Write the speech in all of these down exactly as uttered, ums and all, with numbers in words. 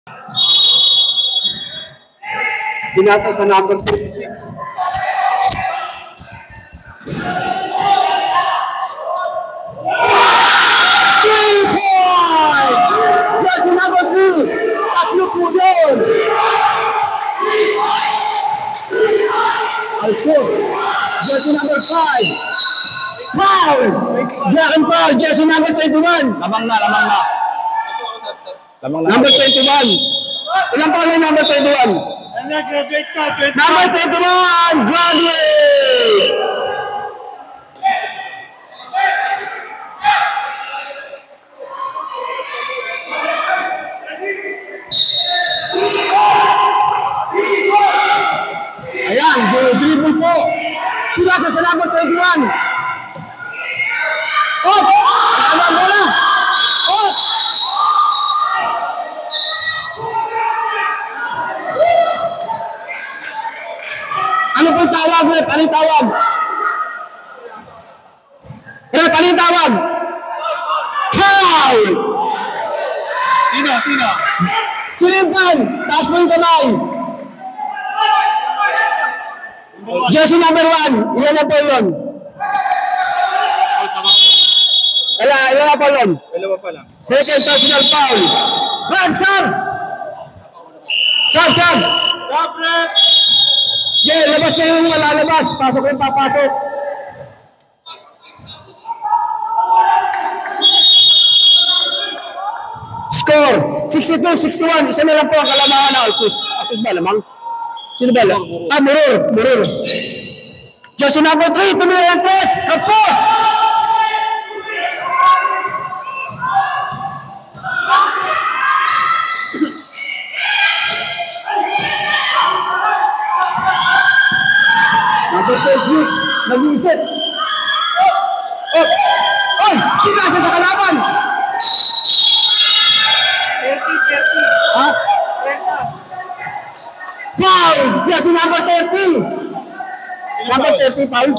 Binasa sa number thirty-six. three point! Jersey number three! Tatlo po yun! Alcos! Jersey number five! Foul! Black and foul! Jersey number twenty-one! Lamang na, lamang na. Lamang na. Number twenty-one! Ilang foul na number twenty-one? Nag-graduate na, Number twenty-one! Graduate! Ayan, dribble po. Pinasa sa number twenty-one. Oh! Ano ang bola? Oh! Ano pong tawag, Rep? Ano yung tawag? Rep, ano yung tawag? Foul! Sino? Sino? Sinimpan! Taas mo yung kamay! Jersey number one! Ilan na po yun? Wala, ilan na po yun? Dalawa pa lang. Second personal foul. Run, sub! Sub, sub! Stop, Rep! Yeah, labas na yung lalabas. Pasok yung papasok. Score, sixty-two sixty-one. Isa na lang po ang kalamangan ng Alcos. Alcos ba lamang? Sino ba lang? Ah, Murur. Murur. Jersey number three, tumira yung tres. Kapos! Number thirty-six, nag-iisip. Oh! Oy! Pinasa sa kalaban! thirty, thirty. Ha? thirty. Foul! Jersey number thirty! Number thirty, foul.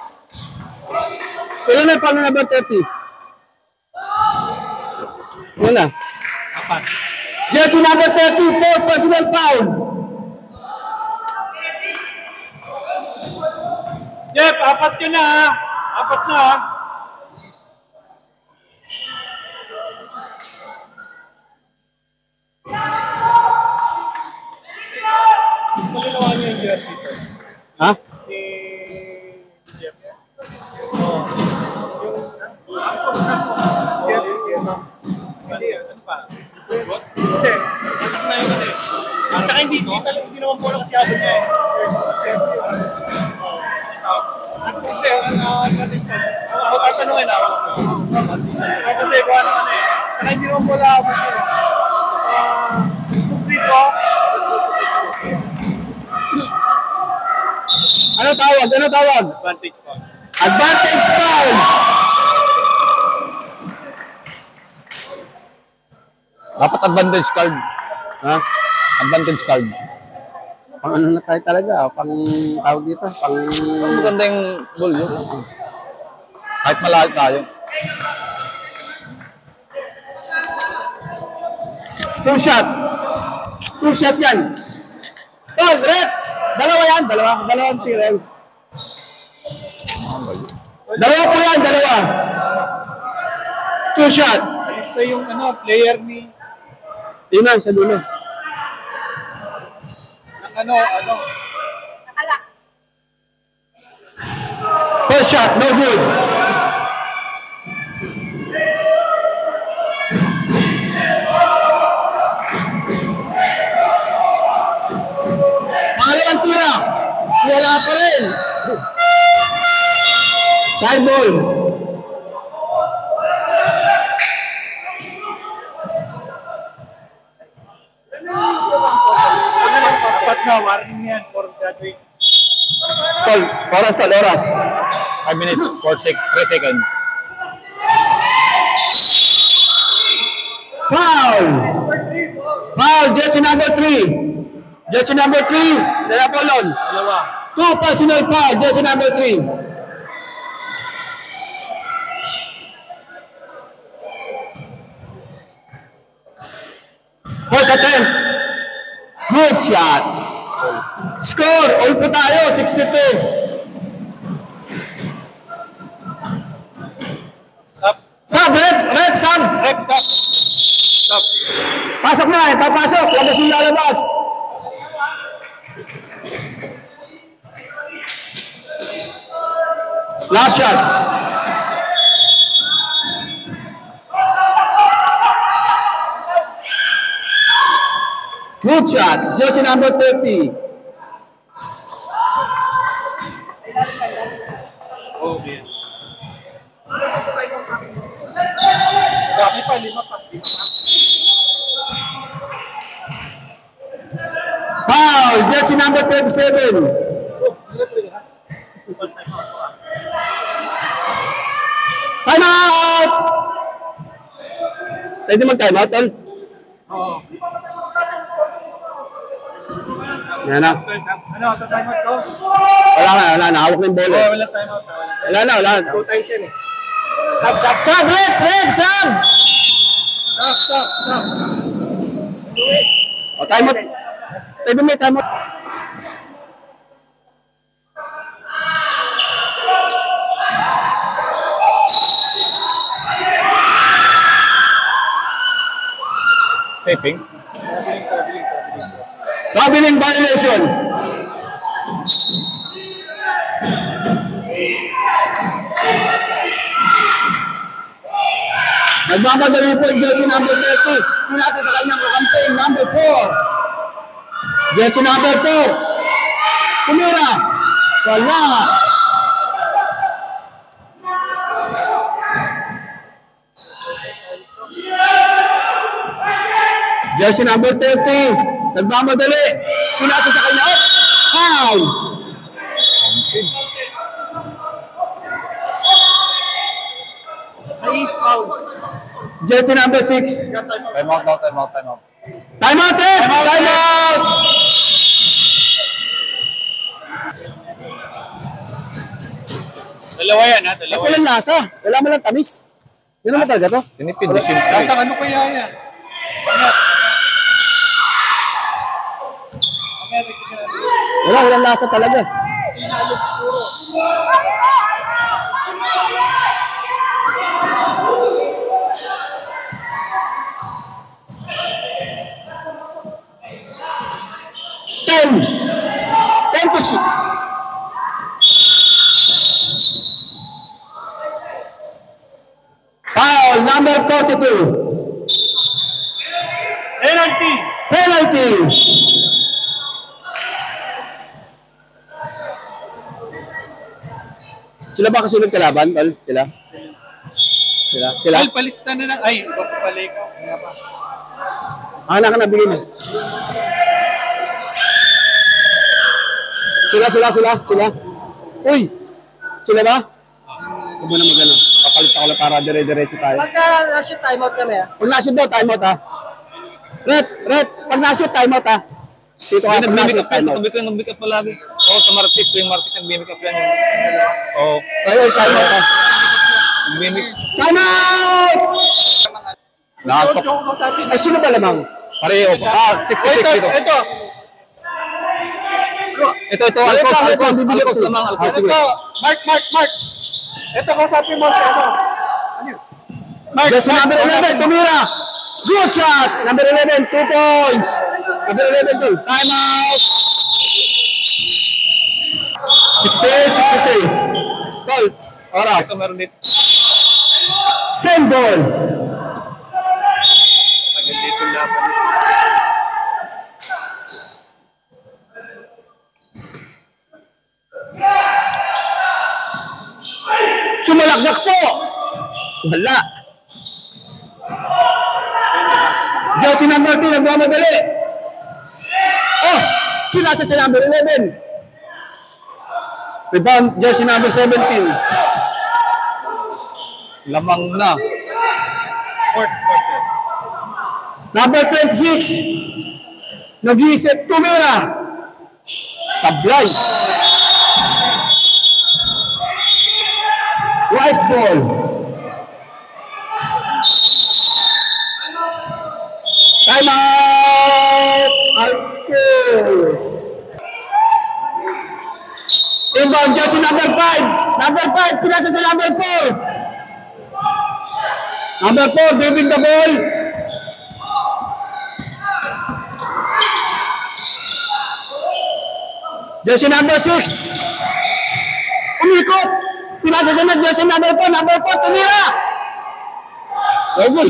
Ilan na foul na number thirty? Ilan na? Apat. Jersey number thirty, four personal foul. Jeff, apat yun na ha. Apat na ha. Malinawa niyo yung jersey. Ha? Si Jeff. Oo. Yung... Jersey, jersey. Hindi, ano pa? Hindi. Atak na yun kasi. At saka hindi, hindi, hindi naman po kasi abot niya eh. Jersey. At kasi, ang contestant, ako tatanungin ako. Ay kasi kung ano ano eh. Saka hindi naman po lang abot niya. Ah, complete ko. Ano tawag? Ano tawag? Advantage pa. Advantage foul! Dapat advantage card. Ha? Advantage card. Pang ano na tayo talaga? Pang tawag dito? Pang... Ang maganda yung goal yun. Kahit malayo tayo. Two shot. Two shot yan. Tol, Rep! Dalawa yan. Dalawa. Dalawang tirel. Dalawa po yan. Dalawa. Two shot. Alis na yung ano, player ni... Yun na, sa dulo. ng ano, ano. First shot, no good. Pangalawang tira. Wala pa rin. Side ball. Apat na, warning yan for graduate. Tol, oras tol, oras. five minutes, four sec three seconds. Foul! Foul, jersey number three. Jersey number three, Dela Polon. Dalawa. Two personal foul, jersey number three. First attempt. Good shot. Score. All po tayo. sixty-two. Stop. Sub, rep, rep, sub. Rep, stop. Stop. Pasok na eh. Papasok. Labas yung lalabas. Last shot. Good shot. Jersey number thirty. Oh, man. Dami pa, lima pa. Foul. Jersey number thirty-seven. Time out! Pwede mag-time out, tol? Oo. Yan na. Ano, sa time out ko? Wala na, wala na. Hawak na yung bola. Oo, wala time out. Wala na, wala na. Two times yan eh. Sub, sub, sub, rep, rep, sub! Stop, stop, stop. O, time out. Pwede may time out. Stepping. Traveling violation. Nagmamadali po yung jersey number thirty. Pinasa sa kanyang campaign number four. Jersey number four. Kumira. Wala. Jersey number thirty. Nagmamadali. Pinasa sa kanya. Oh! Foul! Face foul. Jersey number six. Time out now, time out, time out. Time out, eh! Time out! Dalawa yan ha, dalawa yan. Walang lasa. Wala mo lang tamis. Yun naman talaga to. Tinipid, di siyempre. Nasa ano kaya yan? Wala, walang lasa talaga. Ten. Ten to six. Foul number forty-two. Penalty! Penalty. Sila ba kasunod kalaban, Tol? Sila? Sila? Sila? Al, palista na lang. Ay, iba pa pala ikaw. Nga pa. Ah, na ka na, bigyan mo. Sila, sila, sila, sila. Uy! Sila ba? Huwag mo na magano. Papalista ko lang para dire-diretso tayo. Pagka na-shoot timeout kami ah. Pag na-shoot daw, timeout ha. Rep, rep, pag na-shoot timeout ha. Dito ka, pag Nag-mimic na-shoot up yan. timeout. Sabi ko yung nag-mimic up palagi. Oo, oh, sa Martis. Tuwing Martis nag-mimic up yan. Oo. Ay, ay, timeout ha. Nag-mimic. Timeout! Nakatok. Ay, sino ba lamang? Pareho. Ah, sixty-six dito. Ito, Ito, ito. Alcos, Ito, ito, Alcos. bibigyan ko Alcos sila. lamang. Ah, Alcos. sige. ito. Mark, Mark, Mark. Ito, kausapin mo. Ano? Mark, Jersey number eleven, tumira. Good shot. Number eleven, two points. Number eleven, two. Time out. sixty-eight sixty-three. Tol, oras. Ito, meron dito. Same ball. Dito laban. Sumalaksak po. Wala. Jersey number two, nagmamadali. Oh, pinasa si number eleven. Rebound, jersey number seventeen. Lamang na. Fourth, fourth. Number twenty-six. Nag-iisip, tumira. Sablay. White ball. Time out! Foul, jersey number five. Number five, pinasa sa number four. Number four, giving the ball. Jersey number six. Umikot. Pinasa sa na jersey number four. Number four, tumira. Very good.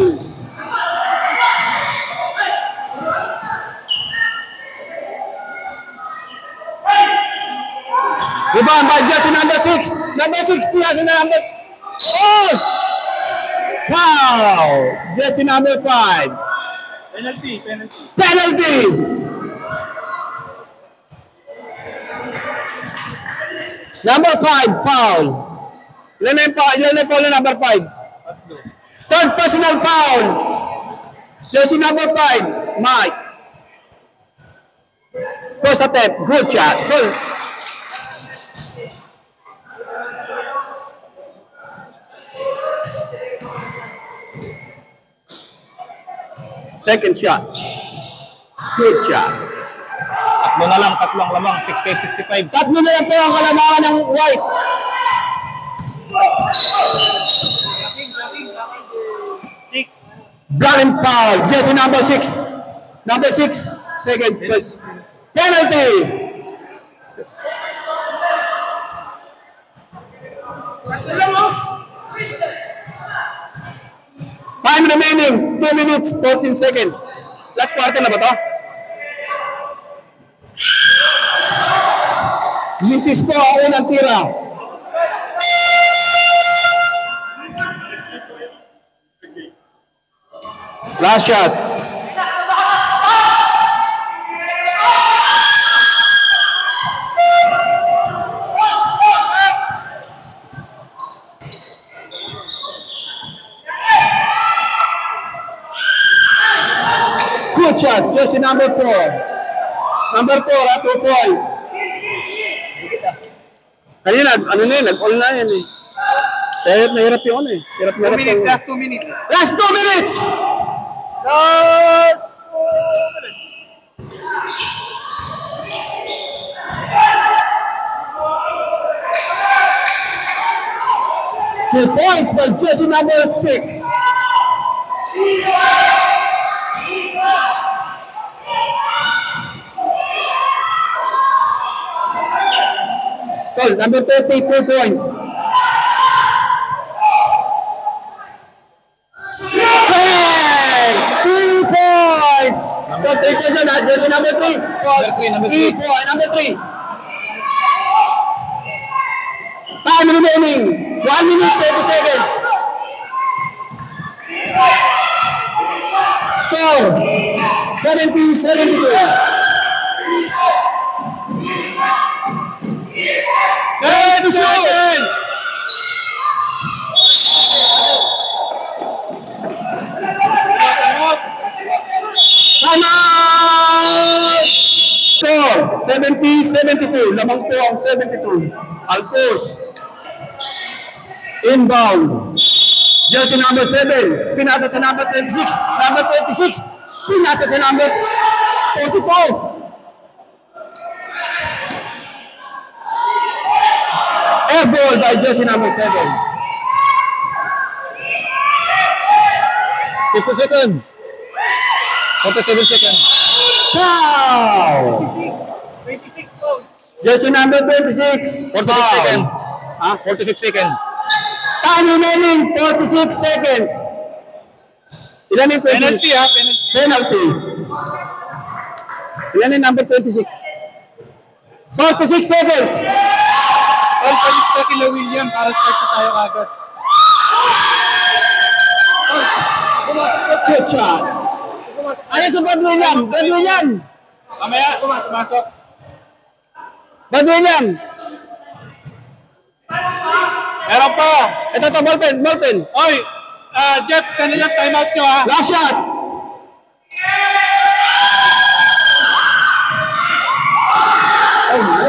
Rebound by jersey number six. Number six, pinasa sa number... Oh! Wow! Jersey number five. Penalty, penalty. Penalty! Number five, foul. Ilan na yung foul? Ilan na yung foul na number five? Third personal foul. Jersey number five, Mike. First attempt, good shot. Good. Second shot. Good shot. Tatlo na lang, tatlong lamang, sixty-eight sixty-five. Tatlo na lang po ang kalamangan ng White. Six. Blind foul. Jersey number six. Number six. Second first. Penalty. Time remaining. two minutes, fourteen seconds. Last quarter na ba to? Lintis po ang unang tira. Last shot. Good shot. Jersey number four. Number four at two points. Kanina, ano na yun, nag-all na yan eh. Hirap na hirap yun eh. Hirap na hirap. Two minutes, yung- last two minutes. Last two minutes! Last two minutes. Two points by jersey number six. Call, number thirty, two points. Hey! Two points! Thirty points na, jersey number three. Call, Number three, number three three. point, number three. Time remaining, one minute, thirty seconds. Score, seventy seventy-two. Ten seconds. Time out! Score, seventy seventy-two. Lamang po ang seventy-two. Alcos. Inbound. Jersey number seven. Pinasa sa number twenty-six. Number twenty-six. Pinasa sa number forty-two. Air ball by jersey number seven. fifty seconds. forty-seven seconds. Foul! twenty-six goals. Jersey number twenty-six. forty-six Foul. seconds. Huh? forty-six seconds. Time remaining, forty-six seconds. Ilan yung twenty? Penalty ha, penalty. Penalty. Ilan yung number twenty-six? forty-six seconds. All palis na kila William para start na tayo agad. Good shot. Ano sa Brad William? Brad William. Mamaya, pumasok. Brad William. Meron pa. Ito to, ballpen, ballpen. Oy, ah Jeff, saan nilang timeout nyo ha? Last shot. Oh, no.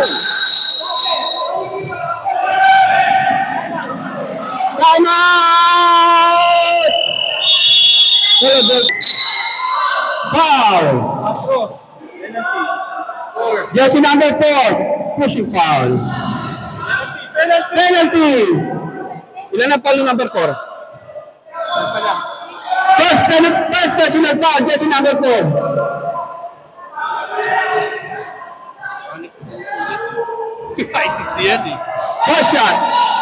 Time out! Hello, ball. Foul. Quatro. Penalty. Four. Jersey number four. Pushing foul. Penalty. Penalty. Ilan na palo number four? First, first personal foul, jersey number four. Excited yan eh. First shot.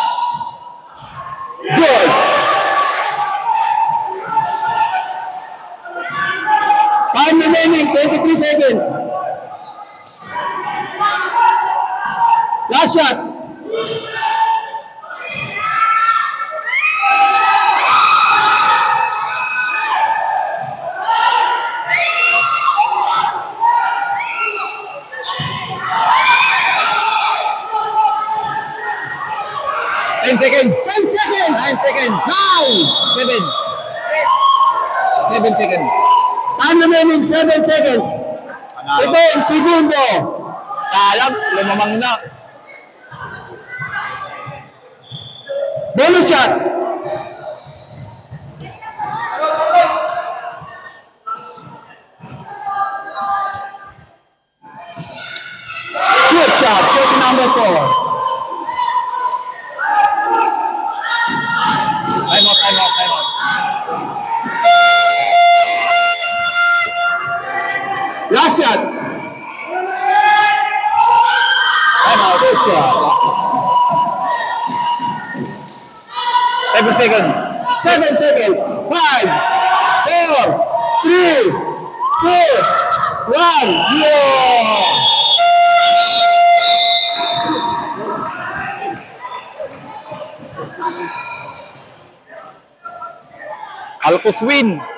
Good. Time remaining, twenty-three seconds. Last shot. ten seconds. ten seconds. nine seconds. Nine. seven. seven seconds. Time remaining, seven seconds. seven segundo. Sayang, lumamang na. Bonus shot. Good shot, jersey number four. Time out, time out, time out. Last shot. Time out. Good shot. seven seconds. Seven seconds. Five, four, three, two, one, zero. Alcos win.